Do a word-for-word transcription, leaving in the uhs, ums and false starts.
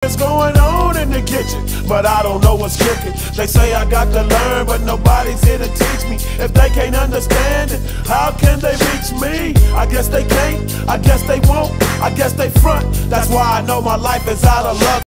is going on in the kitchen, but I don't know what's cooking. They say I got to learn, but nobody's here to teach me. If they can't understand it, how can they reach me? I guess they can't, I guess they won't, I guess they front. That's why I know my life is out of luck.